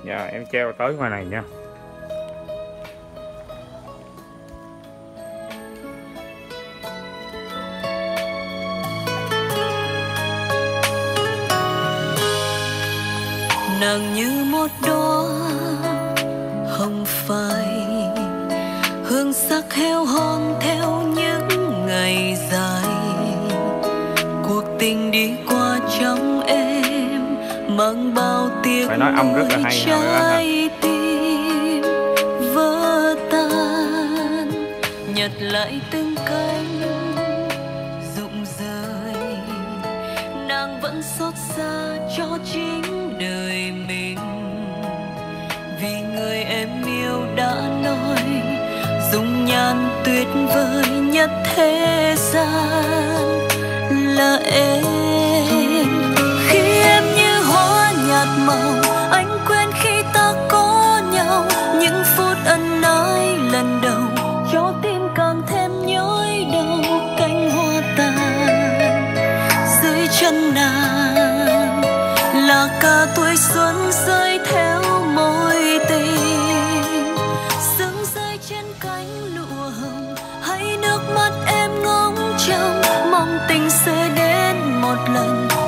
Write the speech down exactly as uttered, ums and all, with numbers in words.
Dạ em treo tới ngoài này nha. Nàng như một đóa hồng phai, hương sắc heo hon theo những ngày dài. Cuộc tình đi qua trong em mang bao tiếc Phải nói âm rất là hay ha. trái tim vỡ tan, nhặt lại từng cánh rụng rơi. Nàng vẫn xót xa cho chính đời mình, vì người em yêu đã nói dung nhan tuyệt vời nhất thế gian là em. Khi em như hoa nhạt màu, anh quên khi ta có nhau. Những phút ân ái lần đầu cho tim càng thêm nhói đau. Cánh hoa tàn dưới chân nàng là cả tuổi xuân rơi theo mối tình. Sương rơi trên cánh lụa hồng, hay nước mắt em ngóng trông mong tình sẽ đến một lần.